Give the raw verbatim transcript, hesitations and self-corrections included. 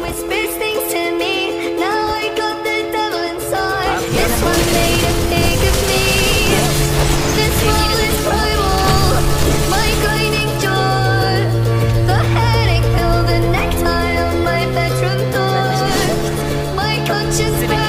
whispers things to me. Now I got the devil inside. This one made a pig of me. This wall is primal, my grinding jaw. The headache pill, the necktie on my bedroom door. My conscience.